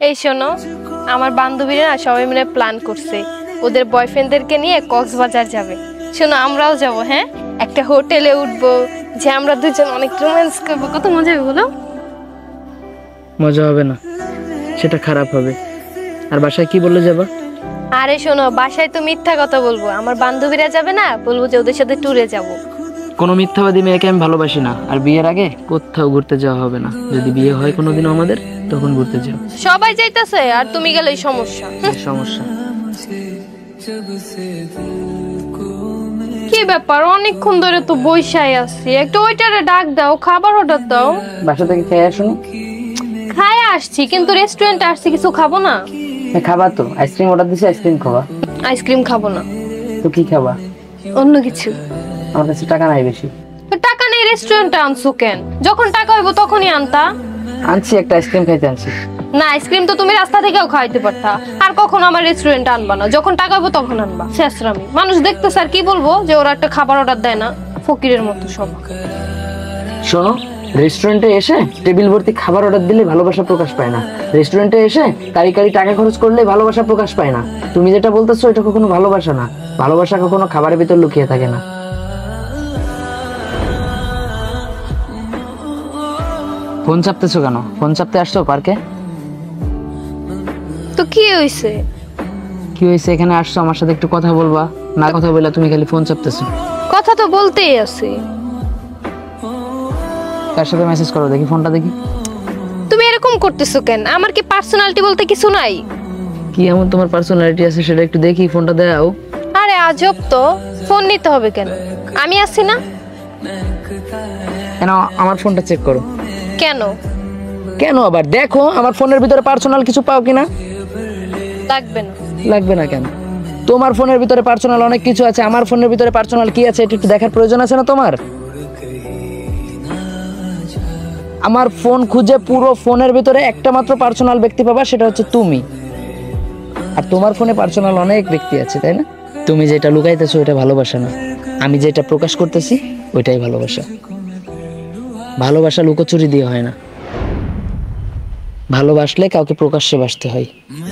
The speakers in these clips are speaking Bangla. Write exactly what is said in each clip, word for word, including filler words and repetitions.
এই শোনো, আমার বান্ধবীরা না সবাই মিলে প্ল্যান করছে ওদের বয়ফ্রেন্ডদেরকে নিয়ে কক্সবাজার যাবে। শোনো, আমরাও যাব। হ্যাঁ, একটা হোটেলে উঠবো, যে আমরা দুজন অনেক রোম্যান্স করবো। কত মজা হবে বলো? মজা হবে না, সেটা খারাপ হবে। আর বাসায় কি বললে যাবা? আরে শোনো, বাসায় তো মিথ্যা কথা বলবো। আমার বান্ধবীরা যাবে না, বলবো যে ওদের সাথে ট্যুরে যাব। কোনো মিথ্যাবাদী মেয়েকে আমি ভালোবাসি না। আর বিয়ের আগে কোথাও ঘুরতে যাওয়া হবে না। যদি বিয়ে হয় কোনোদিনও আমাদের, তখন ঘুরতে যাও। সবাই যাইতেছে আর তুমি গেলেই সমস্যা। সমস্যা কি ব্যাপার, অনেকক্ষণ ধরে তো বইসাই আছি। একটু ওইটারে ডাক দাও, খাবার অর্ডার দাও। বাসা থেকে খেয়ে আসুন। খায় আসছি, কিন্তু রেস্টুরেন্টে আসছি, কিছু খাবো না। খাবা তো, আইসক্রিম অর্ডার দিছি, আইসক্রিম খাবা। আইসক্রিম খাবো না। তো কি খাবা? অন্য কিছু। আমার কাছে টাকা নাই বেশি। তো টাকা নেই, রেস্টুরেন্টে আনছো কেন? যখন টাকা হইব তখনই আনতা। আনছি, একটা আইসক্রিম খাইতে আনছি। না, আইসক্রিম তো তুমি রাস্তা থেকেও খাইতে পারতা। আর কখনো আমার রেস্টুরেন্টে আনবা না। যখন টাকা হইব তখন আনবা। শেষরামি মানুষ দেখতে স্যার কি বলবো, যে ওরা একটা খাবার অর্ডার দেয় না, ফকিরের মতো সব। শোনো, রেস্টুরেন্টে এসে টেবিল ভর্তি খাবার অর্ডার দিলে ভালোবাসা প্রকাশ পায় না। রেস্টুরেন্টে এসে কারি কারি টাকা খরচ করলে ভালোবাসা প্রকাশ পায় না। তুমি যেটা বলতেছো এটা কখনো ভালোবাসা না। ভালোবাসা কখনো খাবারের ভিতর লুকিয়ে থাকে না। ফোন চাপতেছো কেন? ফোন চাপতে আসছো পার্কে? তো কি হইছে? কি হয়েছে? এখানে আসছো, আমার সাথে একটু কথা বলবা না? কথা বললে তুমি খালি ফোন চাপতেছো। কথা তো বলতেই আছি। কার সাথে মেসেজ করো দেখি, ফোনটা দেখি। তুমি এরকম করতেছো কেন? আমার কি পার্সোনালিটি বলতে কিছু নাই? কি এমন তোমার পার্সোনালিটি আছে সেটা একটু দেখি, ফোনটা দাও। আরে আজব তো, ফোন নিতে হবে কেন? আমি আছি না। কেন? আমার ফোনটা চেক করো। কেন? কেন আবার? দেখো আমার ফোনের ভিতরে পার্সোনাল কিছু পাও কিনা। লাগবে না। লাগবে না কেন? তোমার ফোনের ভিতরে পার্সোনাল অনেক কিছু আছে, আমার ফোনের ভিতরে পার্সোনাল কি আছে এটা একটু দেখার প্রয়োজন আছে না তোমার? আমার ফোন খুঁজে পুরো ফোনের ভিতরে একটা মাত্র পার্সোনাল ব্যক্তি পাবা, সেটা হচ্ছে তুমি। আর তোমার ফোনে পার্সোনাল অনেক ব্যক্তি আছে, তাই না? তুমি যেটা লুকাইতেছো ওটা ভালোবাসা না। আমি যেটা প্রকাশ করতেছি ওইটাই ভালোবাসা। ভালোবাসা লুকোচুরি দিয়ে হয় না। ভালোবাসলে কাউকে প্রকাশ্যে বাসতে হয়।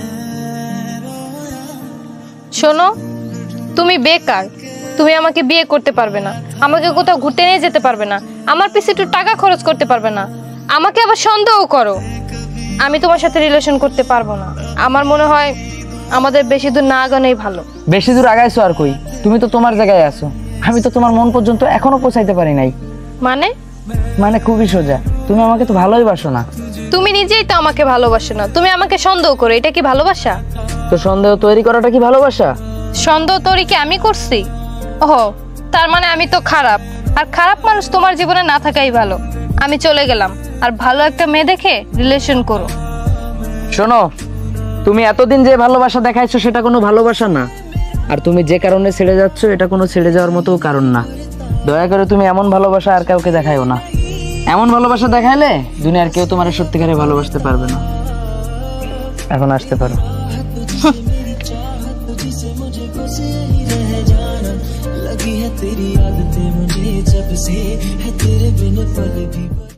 শোনো, তুমি বেকার। তুমি আমাকে বিয়ে করতে পারবে না, আমাকে কোথাও ঘুরতে নিয়ে যেতে পারবে না, আমার পিছে একটু টাকা খরচ করতে পারবে না, আমাকে আবার সন্দেহ করো। আমি তোমার সাথে রিলেশন করতে পারবো না। আমার মনে হয় আমাদের বেশি দূর না আগানোই ভালো। বেশি দূর আগাইছো আর কই? তুমি তো তোমার জায়গায় আছো, আমি তো তোমার মন পর্যন্ত এখনো পৌঁছাইতে পারি নাই। মানে? মানে খুবই সোজা, তুমি আমাকে তো ভালোই বাসো না। তুমি নিজেই তো আমাকে ভালোবাসো না, তুমি আমাকে সন্দেহ করো। এটা কি ভালোবাসা? তো সন্দেহ তৈরি করাটা কি ভালোবাসা? সন্দেহ তৈরি কি আমি করছি? ওহো, তার মানে আমি তো খারাপ। আর খারাপ মানুষ তোমার জীবনে না থাকাই ভালো। আমি চলে গেলাম, আর ভালো একটা মেয়ে দেখে রিলেশন করো। শোনো, তুমি এতদিন যে ভালোবাসা দেখাইছো সেটা কোনো ভালোবাসা না। আর তুমি যে কারণে ছেড়ে যাচ্ছ এটা কোনো ছেড়ে যাওয়ার মতো কারণ না। দয়া করে তুমি এমন ভালোবাসা আর কাউকে দেখাইও না। এমন ভালোবাসা দেখাইলে দুনিয়ার কেউ তোমার সত্যিকারে ভালোবাসতে পারবে না। এখন আসতে পারো। लगी है तेरी आदतें मुझे जब से है तेरे बिन पल भी